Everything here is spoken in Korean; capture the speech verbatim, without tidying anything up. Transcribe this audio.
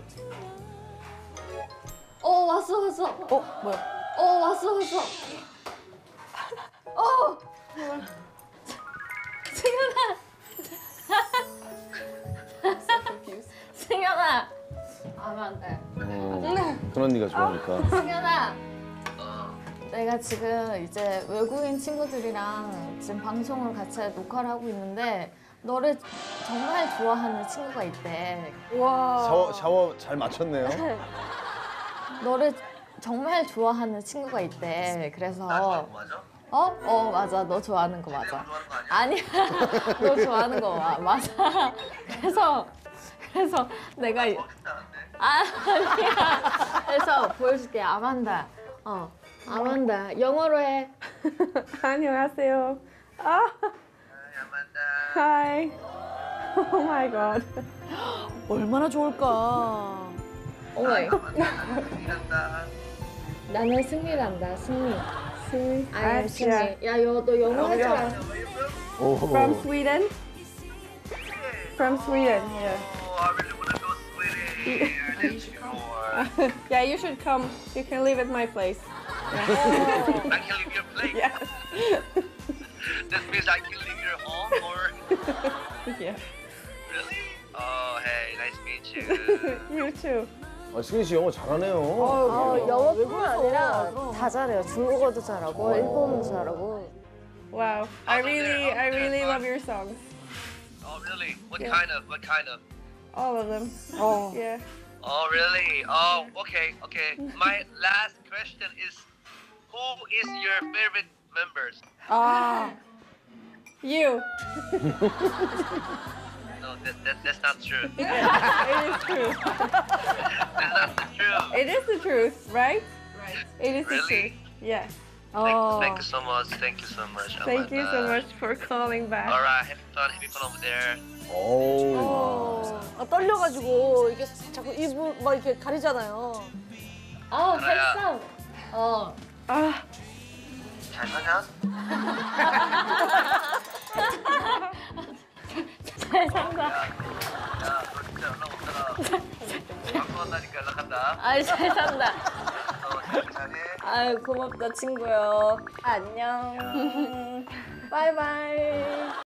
어 왔어 왔어. 어 뭐야? 어 왔어 왔어. 어. 승현아. 승현아. 하면 안 돼. 어, 그런 네가 좋아하니까. 승현아. 내가 지금 이제 외국인 친구들이랑 지금 방송을 같이 녹화를 하고 있는데 너를 정말 좋아하는 친구가 있대. 와. 샤워, 샤워 잘 맞췄네요. 너를 정말 좋아하는 친구가 있대. 그래서 맞아? 어? 어 맞아. 너 좋아하는 거 맞아. 좋아하는 거 아니야? 아니야. 너 좋아하는 거 마- 맞아. 그래서 그래서 내가 이- 아, 아니야. 그래서 보여줄게. 아만다. 어. 아만다. 영어로 해. 안녕하세요. 아. Hi. Oh my god. 얼마나 좋을까. 오마이. 나는 승리란다. 승리. 승리. 아니 승리. 야, 여, 너 영어 할 줄 알아? 오. From Sweden. From Sweden. Yeah. Oh, I really want to go Sweden. Before. Yeah, you should come. You can live at my place. I can leave your place. Yeah. That means I can leave your home or Yeah. really? Oh, hey, nice to meet you. You too. 아, 승희 씨 영어 잘하네요. 어, 영어뿐만 아니라 다 잘해요. 중국어도 잘하고, 일본어도 잘하고. Wow. I really, I really love your songs. Oh, really? What Yeah. kind of? What kind of? All of them. 어. Yeah. Oh, really? Oh, okay, okay. My last question is, who is your favorite members? Ah. You. No, that, that that's not true. It is true. That's not the truth. It is the truth, right? Right. It is the Really? truth. Yes. 어. Thank, thank you so much. Thank you so much. Thank you so Amanda. much for calling back. All right, have fun, have fun over there. 오. 아, 떨려가지고 이게 자꾸 입을 막 이렇게 가리잖아요. 아, 그래야. 했어. 어. Ah. 잘 사냐? 잘 산다. 야, 너 진짜 연락 없잖아. 방송 한다니까 연락한다. 아이, 잘 산다. 너 잘, 잘해. 아유, 고맙다, 친구요. 안녕. 바이바이.